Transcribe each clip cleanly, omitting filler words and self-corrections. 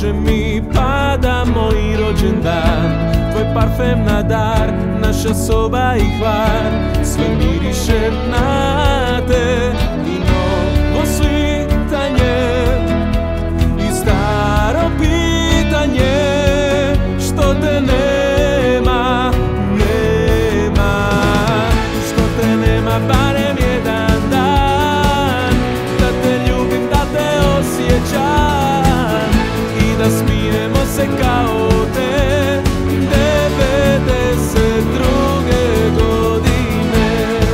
kaže mi pada moj rođendan. Tvoj parfem na dar, naša soba i hvar, sve miriše na te i novo svitanje i staro pitanje što te nema, nema, što te nema barem jedan dan, da te ljubim, da te osjećam i da smijemo se kao te 92. godine.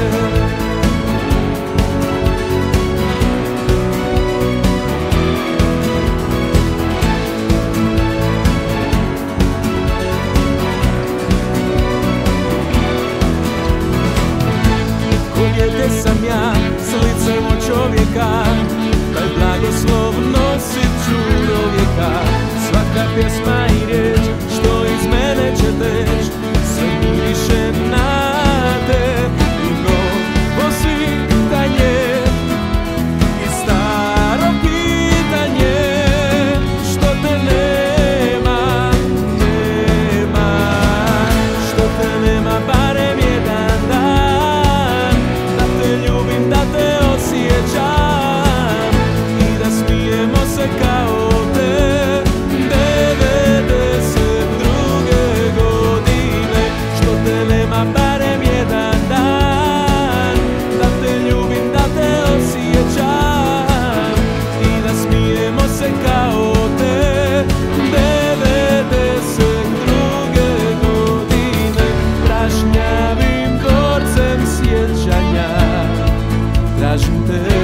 Ko dijete sam ja s licem od čovjeka, taj blagoslov nosit ću do vijeka. Svaka pjesma i riječ što iz mene će teć, sve miriše na te i novo svitanje i staro pitanje što te nema, nema, što te nema barem jedan dan, da te ljubim, da te osjećam i da smijemo se kao te 92. godine. Što te nema barem jedan dan, da te ljubim, da te osjećam i da smijemo se kao te 92. godine. Prašnjavim dvorcem sjećanja tražim te.